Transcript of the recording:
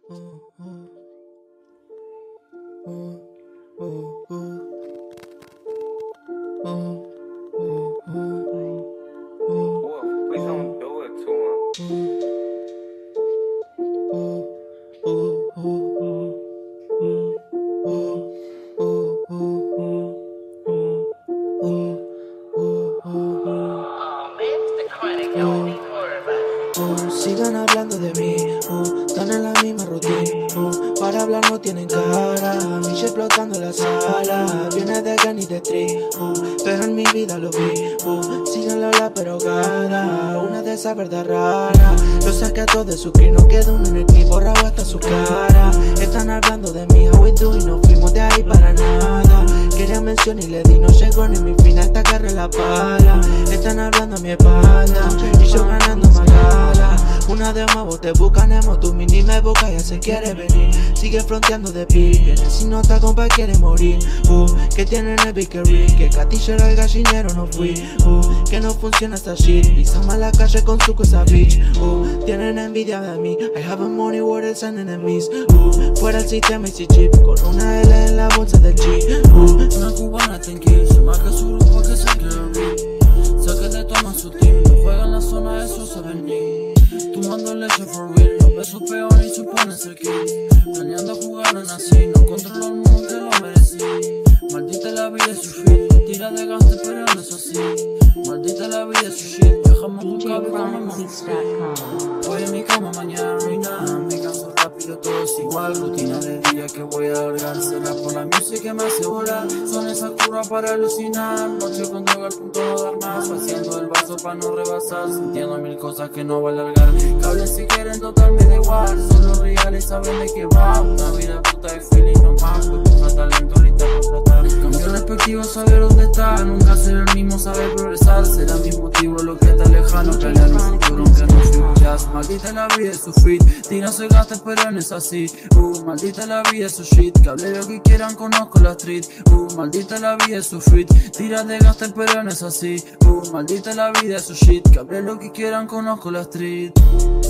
Please don't do it to him. Sigan hablando de mí, están en la misma rutina, para hablar no tienen cara, Michelle explotando la sala, viene de Gun y de Street, pero en mi vida lo vi, sigan la ola pero cada una de esas verdad rara, lo saqué a todos de su crin, no queda uno en el clip, borrado hasta su cara, están hablando de mí, how we do y no fuimos de ahí para nada, quería mención y le di, no llegó ni mi fin, hasta agarré la pala, están hablando a mi espalda, y yo ganando malala. Una de nuevo te buscan emo, tu mini me busca, ya se quiere venir. Sigue fronteando de pi, viene sin nota compa quiere morir. Que tienen el bakery, que catillero el gallinero no fui. Que no funciona esta shit, pisamos a la calle con su cosa bitch. Tienen envidia de mí, I have a money words and enemies. Fuera el sistema y si chip, con una L en la bolsa del G. Una cubana te inquiere, se marca su grupo que se quiere abrir. Saque de toma su team, no juega en la zona, eso se venir. Tomando leche for real, los besos peor y suponen ser kill. Planeando jugar en así, no controlo el mundo que lo merecí. Maldita la vida es su shit, tira de gaste pero no es así. Maldita la vida es su shit, dejamos un cable como hoy en mi cama, mañana no hay nada. Me canso rápido, todo es igual. Rutina de día que voy a alargar. Será por la música que me hace volar. Son esas curvas para alucinar. Noche con droga al punto de no dar más. Vaciando el vaso para no rebasar. Sintiendo mil cosas que no va a alargar. Cables si quieren, total me da igual. Son los reales, saben de qué va. Una vida puta de feeling no más. Pues ponga talento ahorita para explotar. Cambio perspectiva, saber dónde está. Nunca ser el mismo, saber progresar. Será mi motivo lo que está lejano. Planear un futuro aunque no fluya. Maldita la vida es su fit, tira se gasta pero no es así. Maldita la vida es su shit, que hable lo que quieran, conozco la street. Maldita la vida es su fit, tira de gasta pero no es así. Maldita la vida es su shit, que hable lo que quieran, conozco la street.